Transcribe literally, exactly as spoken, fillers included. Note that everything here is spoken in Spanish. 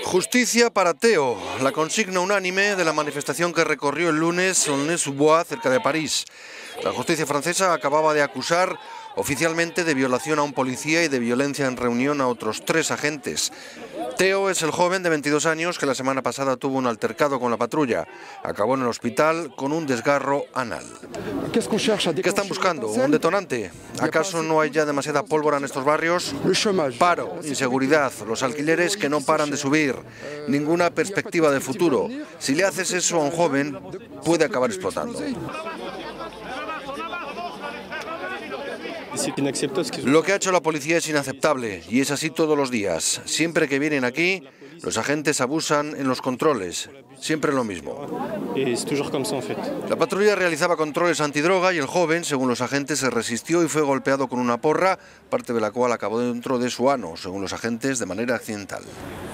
Justicia para Teo, la consigna unánime de la manifestación que recorrió el lunes Aulnay-sous-Bois, cerca de París. La justicia francesa acababa de acusar oficialmente de violación a un policía y de violencia en reunión a otros tres agentes. Teo es el joven de veintidós años que la semana pasada tuvo un altercado con la patrulla. Acabó en el hospital con un desgarro anal. ¿Qué están buscando? ¿Un detonante? ¿Acaso no hay ya demasiada pólvora en estos barrios? Paro, inseguridad, los alquileres que no paran de subir, ninguna perspectiva de futuro. Si le haces eso a un joven, puede acabar explotando. Lo que ha hecho la policía es inaceptable y es así todos los días. Siempre que vienen aquí, los agentes abusan en los controles. Siempre lo mismo. La patrulla realizaba controles antidroga y el joven, según los agentes, se resistió y fue golpeado con una porra, parte de la cual acabó dentro de su ano, según los agentes, de manera accidental.